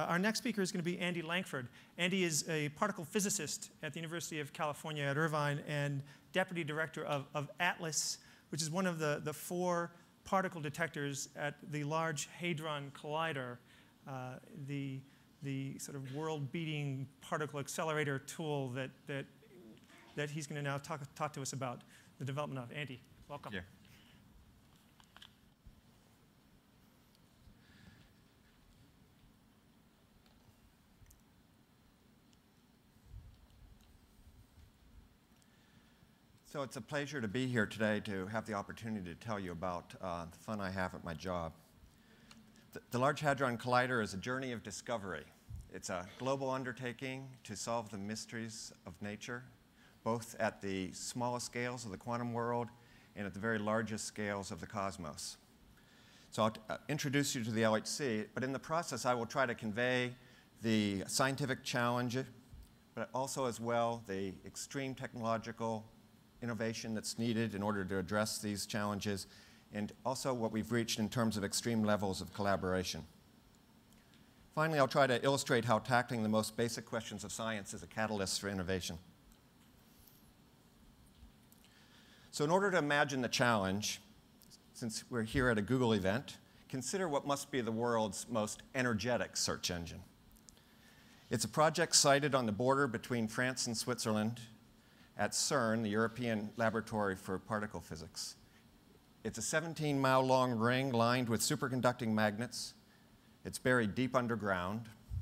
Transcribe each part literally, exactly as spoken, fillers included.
our next speaker is going to be Andy Lankford. Andy is a particle physicist at the University of California at Irvine and deputy director of, of ATLAS, which is one of the, the four particle detectors at the Large Hadron Collider, uh, the, the sort of world-beating particle accelerator tool that, that, that he's going to now talk, talk to us about the development of. Andy, welcome. Yeah. So it's a pleasure to be here today to have the opportunity to tell you about uh, the fun I have at my job. The, the Large Hadron Collider is a journey of discovery. It's a global undertaking to solve the mysteries of nature, both at the smallest scales of the quantum world and at the very largest scales of the cosmos. So I'll uh, introduce you to the L H C, but in the process I will try to convey the scientific challenge, but also as well the extreme technological innovation that's needed in order to address these challenges, and also what we've reached in terms of extreme levels of collaboration. Finally, I'll try to illustrate how tackling the most basic questions of science is a catalyst for innovation. So in order to imagine the challenge, since we're here at a Google event, consider what must be the world's most energetic search engine. It's a project sited on the border between France and Switzerland, at CERN, the European Laboratory for Particle Physics. It's a seventeen mile long ring lined with superconducting magnets. It's buried deep underground.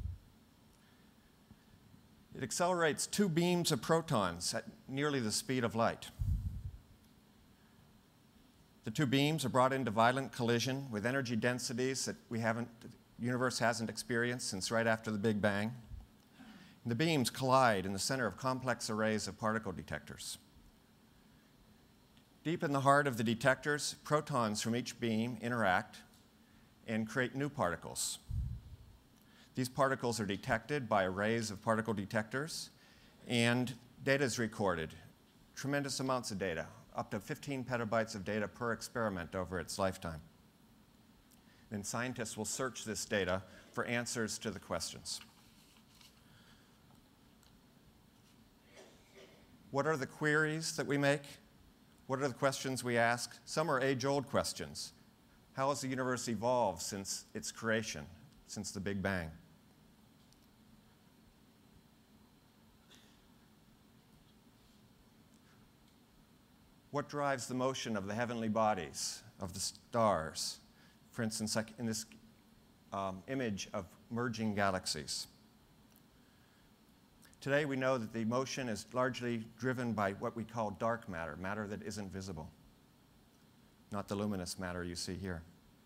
It accelerates two beams of protons at nearly the speed of light. The two beams are brought into violent collision with energy densities that we haven't, the universe hasn't experienced since right after the Big Bang. The beams collide in the center of complex arrays of particle detectors. Deep in the heart of the detectors, protons from each beam interact and create new particles. These particles are detected by arrays of particle detectors, and data is recorded, tremendous amounts of data, up to fifteen petabytes of data per experiment over its lifetime. Then scientists will search this data for answers to the questions. What are the queries that we make? What are the questions we ask? Some are age-old questions. How has the universe evolved since its creation, since the Big Bang? What drives the motion of the heavenly bodies, of the stars? For instance, like in this um, image of merging galaxies. Today we know that the motion is largely driven by what we call dark matter, matter that isn't visible, not the luminous matter you see here.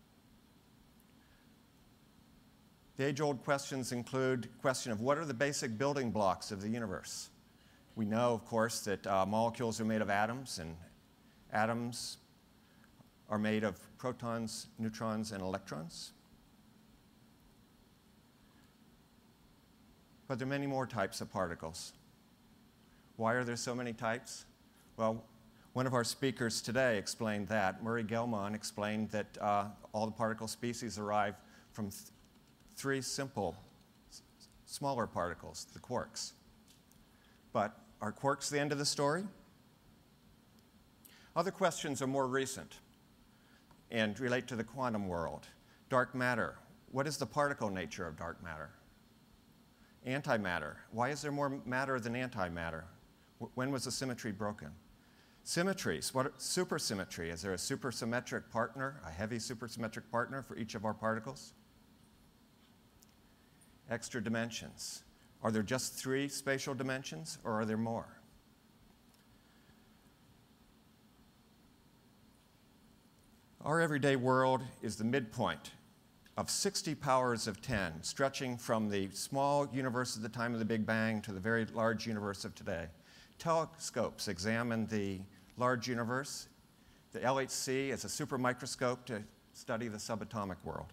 The age-old questions include the question of what are the basic building blocks of the universe? We know, of course, that uh, molecules are made of atoms, and atoms are made of protons, neutrons, and electrons. But there are many more types of particles. Why are there so many types? Well, one of our speakers today explained that. Murray Gell-Mann explained that uh, all the particle species arrive from th three simple, smaller particles, the quarks. But are quarks the end of the story? Other questions are more recent and relate to the quantum world. Dark matter. What is the particle nature of dark matter? Antimatter. Why is there more matter than antimatter? When was the symmetry broken? Symmetries. What supersymmetry? Is there a supersymmetric partner, a heavy supersymmetric partner for each of our particles? Extra dimensions. Are there just three spatial dimensions, or are there more? Our everyday world is the midpoint of sixty powers of ten, stretching from the small universe at the time of the Big Bang to the very large universe of today. Telescopes examine the large universe. The L H C is a super microscope to study the subatomic world.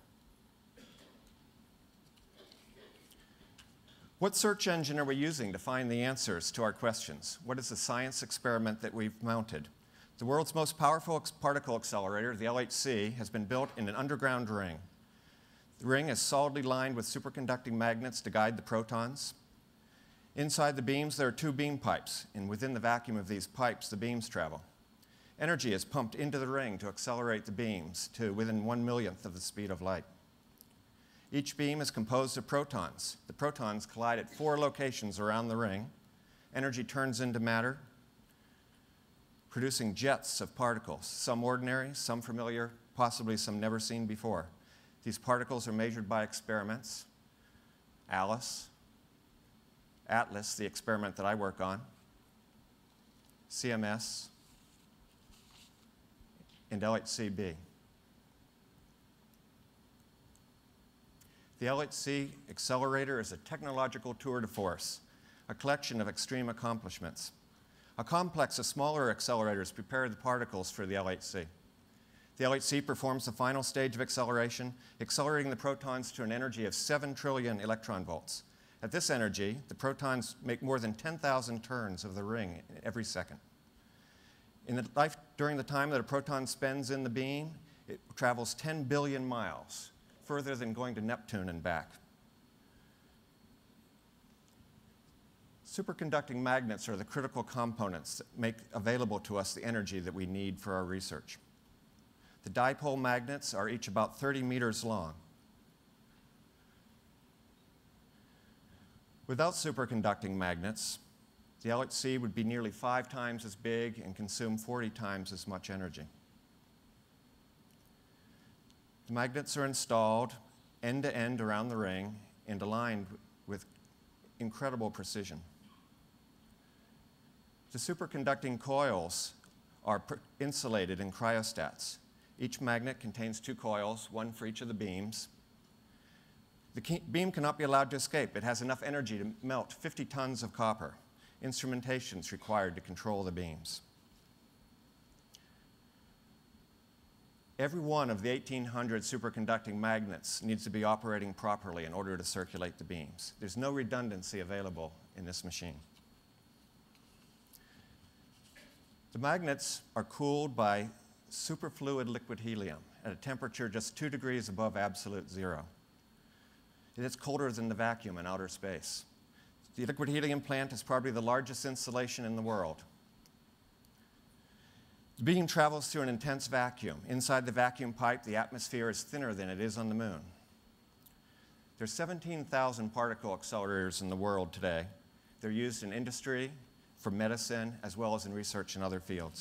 What search engine are we using to find the answers to our questions? What is the science experiment that we've mounted? The world's most powerful particle accelerator, the L H C, has been built in an underground ring. The ring is solidly lined with superconducting magnets to guide the protons. Inside the beams, there are two beam pipes, and within the vacuum of these pipes, the beams travel. Energy is pumped into the ring to accelerate the beams to within one millionth of the speed of light. Each beam is composed of protons. The protons collide at four locations around the ring. Energy turns into matter, producing jets of particles, some ordinary, some familiar, possibly some never seen before. These particles are measured by experiments. ALICE, ATLAS, the experiment that I work on, C M S, and L H C B. The L H C Accelerator is a technological tour de force, a collection of extreme accomplishments. A complex of smaller accelerators prepare the particles for the L H C. The L H C performs the final stage of acceleration, accelerating the protons to an energy of seven trillion electron volts. At this energy, the protons make more than ten thousand turns of the ring every second. In the life, during the time that a proton spends in the beam, it travels ten billion miles, further than going to Neptune and back. Superconducting magnets are the critical components that make available to us the energy that we need for our research. The dipole magnets are each about thirty meters long. Without superconducting magnets, the L H C would be nearly five times as big and consume forty times as much energy. The magnets are installed end to end around the ring and aligned with incredible precision. The superconducting coils are insulated in cryostats. Each magnet contains two coils, one for each of the beams. The beam cannot be allowed to escape. It has enough energy to melt fifty tons of copper. Instrumentation is required to control the beams. Every one of the eighteen hundred superconducting magnets needs to be operating properly in order to circulate the beams. There's no redundancy available in this machine. The magnets are cooled by superfluid liquid helium at a temperature just two degrees above absolute zero. It is colder than the vacuum in outer space. The liquid helium plant is probably the largest installation in the world. The beam travels through an intense vacuum. Inside the vacuum pipe, the atmosphere is thinner than it is on the moon. There's seventeen thousand particle accelerators in the world today. They're used in industry, for medicine, as well as in research in other fields.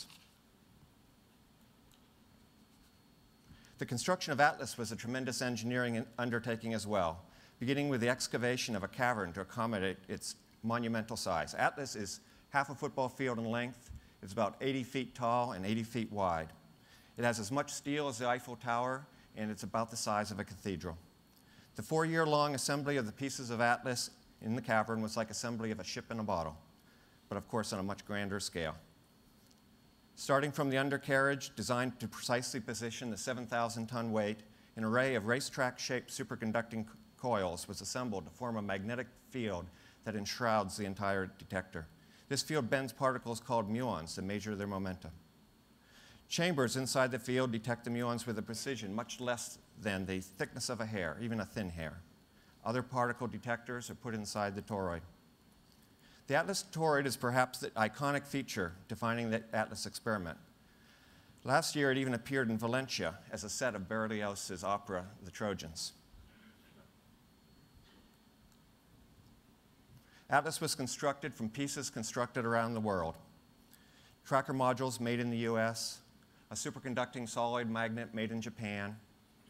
The construction of ATLAS was a tremendous engineering undertaking as well, beginning with the excavation of a cavern to accommodate its monumental size. ATLAS is half a football field in length. It's about eighty feet tall and eighty feet wide. It has as much steel as the Eiffel Tower, and it's about the size of a cathedral. The four-year-long assembly of the pieces of ATLAS in the cavern was like assembly of a ship in a bottle, but of course on a much grander scale. Starting from the undercarriage, designed to precisely position the seven thousand ton weight, an array of racetrack-shaped superconducting coils was assembled to form a magnetic field that enshrouds the entire detector. This field bends particles called muons to measure their momentum. Chambers inside the field detect the muons with a precision much less than the thickness of a hair, even a thin hair. Other particle detectors are put inside the toroid. The ATLAS toroid is perhaps the iconic feature defining the ATLAS experiment. Last year, it even appeared in Valencia as a set of Berlioz's opera, The Trojans. ATLAS was constructed from pieces constructed around the world. Tracker modules made in the U S, a superconducting solid magnet made in Japan,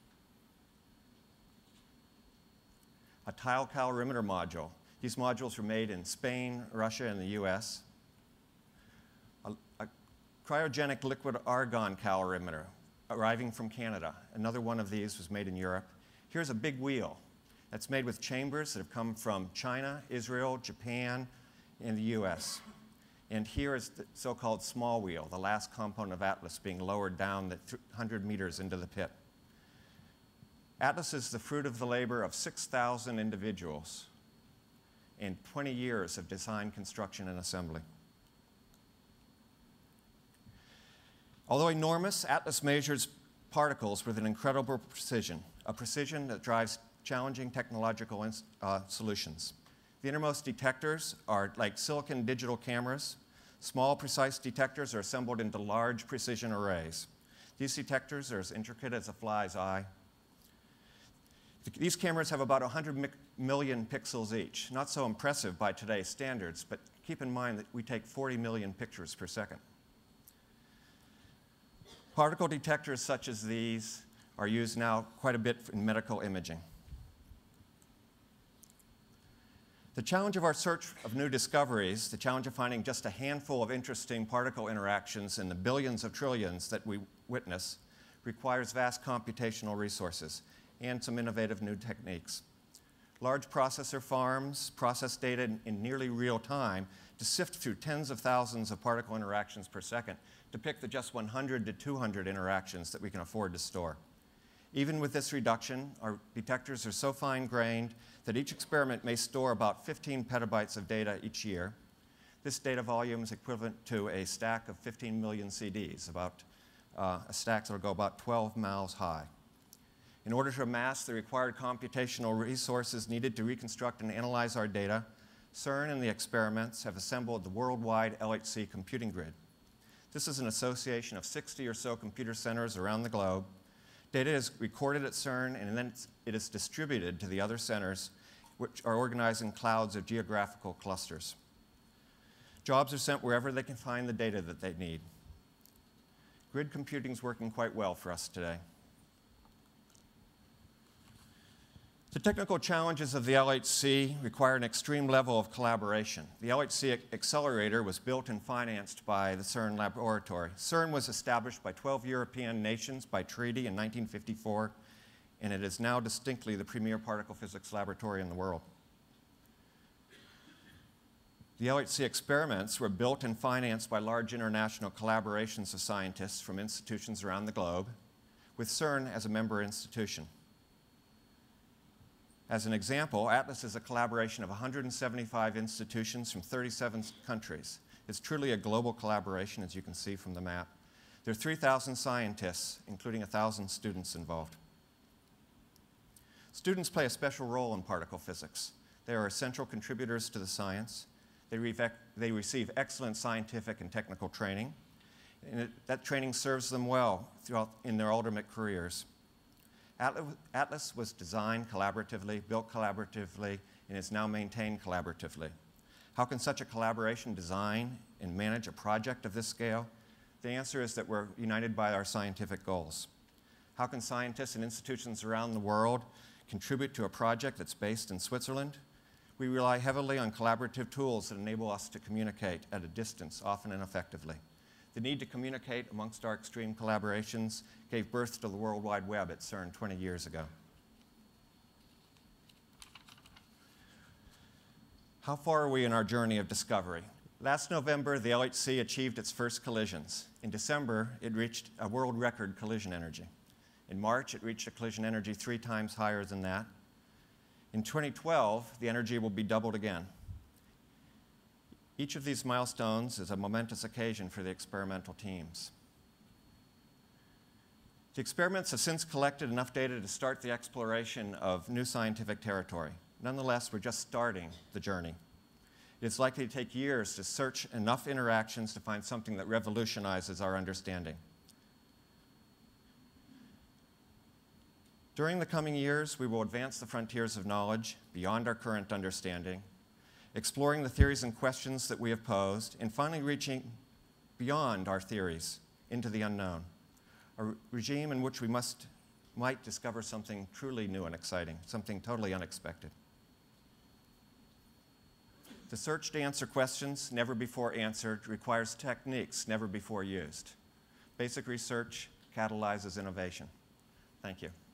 a tile calorimeter module. These modules were made in Spain, Russia, and the U S. A, a cryogenic liquid argon calorimeter arriving from Canada. Another one of these was made in Europe. Here's a big wheel that's made with chambers that have come from China, Israel, Japan, and the U S. And here is the so-called small wheel, the last component of ATLAS being lowered down the one hundred meters into the pit. ATLAS is the fruit of the labor of six thousand individuals and twenty years of design, construction, and assembly. Although enormous, ATLAS measures particles with an incredible precision. a precision that drives challenging technological uh, solutions. The innermost detectors are like silicon digital cameras. Small, precise detectors are assembled into large precision arrays. These detectors are as intricate as a fly's eye. These cameras have about one hundred million pixels each. Not so impressive by today's standards, but keep in mind that we take forty million pictures per second. Particle detectors such as these are used now quite a bit in medical imaging. The challenge of our search of new discoveries, the challenge of finding just a handful of interesting particle interactions in the billions of trillions that we witness, requires vast computational resources and some innovative new techniques. Large processor farms process data in, in nearly real time to sift through tens of thousands of particle interactions per second to pick the just one hundred to two hundred interactions that we can afford to store. Even with this reduction, our detectors are so fine-grained that each experiment may store about fifteen petabytes of data each year. This data volume is equivalent to a stack of fifteen million C Ds, about uh, a stack that will go about twelve miles high. In order to amass the required computational resources needed to reconstruct and analyze our data, CERN and the experiments have assembled the worldwide L H C Computing Grid. This is an association of sixty or so computer centers around the globe. Data is recorded at CERN, and then it is distributed to the other centers, which are organized in clouds of geographical clusters. Jobs are sent wherever they can find the data that they need. Grid computing is working quite well for us today. The technical challenges of the L H C require an extreme level of collaboration. The L H C Accelerator was built and financed by the CERN laboratory. CERN was established by twelve European nations by treaty in nineteen fifty-four, and it is now distinctly the premier particle physics laboratory in the world. The L H C experiments were built and financed by large international collaborations of scientists from institutions around the globe, with CERN as a member institution. As an example, ATLAS is a collaboration of one hundred seventy-five institutions from thirty-seven countries. It's truly a global collaboration, as you can see from the map. There are three thousand scientists, including one thousand students involved. Students play a special role in particle physics. They are essential contributors to the science. They, re they receive excellent scientific and technical training, and it, that training serves them well throughout in their ultimate careers. ATLAS was designed collaboratively, built collaboratively, and is now maintained collaboratively. How can such a collaboration design and manage a project of this scale? The answer is that we're united by our scientific goals. How can scientists and institutions around the world contribute to a project that's based in Switzerland? We rely heavily on collaborative tools that enable us to communicate at a distance, often ineffectively. The need to communicate amongst our extreme collaborations gave birth to the World Wide Web at CERN twenty years ago. How far are we in our journey of discovery? Last November, the L H C achieved its first collisions. In December, it reached a world record collision energy. In March, it reached a collision energy three times higher than that. In twenty twelve, the energy will be doubled again. Each of these milestones is a momentous occasion for the experimental teams. The experiments have since collected enough data to start the exploration of new scientific territory. Nonetheless, we're just starting the journey. It is likely to take years to search enough interactions to find something that revolutionizes our understanding. During the coming years, we will advance the frontiers of knowledge beyond our current understanding, exploring the theories and questions that we have posed, and finally reaching beyond our theories into the unknown, a re regime in which we must, might discover something truly new and exciting, something totally unexpected. The search to answer questions never before answered requires techniques never before used. Basic research catalyzes innovation. Thank you.